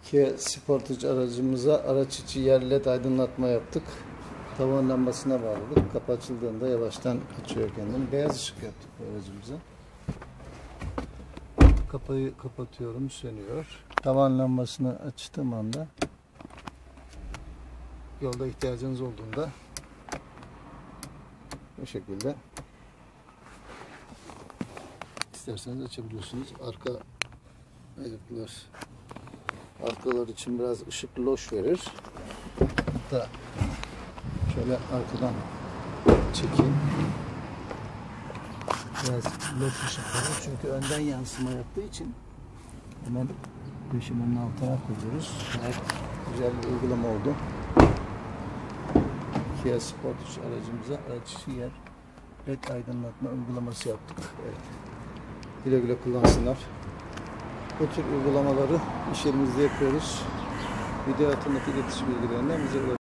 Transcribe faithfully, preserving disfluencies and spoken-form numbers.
Kia Sportage aracımıza araç içi yer led aydınlatma yaptık. Tavan lambasına bağladık. Kapı açıldığında yavaştan açıyor kendini. Beyaz ışık yaptık bu aracımıza. Kapıyı kapatıyorum, sönüyor. Tavan lambasını açtığım anda yolda ihtiyacınız olduğunda bu şekilde isterseniz açabiliyorsunuz. Arka ayaklar arkalar için biraz ışık loş verir. Hatta şöyle arkadan çekeyim. Biraz loş ışık verir çünkü önden yansıma yaptığı için hemen döşemenin altına koyuyoruz. Evet, güzel bir uygulama oldu. Kia Sportage aracımıza araç içi yer led aydınlatma uygulaması yaptık. Evet. Güle güle kullansınlar. Bu tür uygulamaları iş yerimizde yapıyoruz. Video altındaki iletişim bilgilerinden bize ulaşabilirsiniz.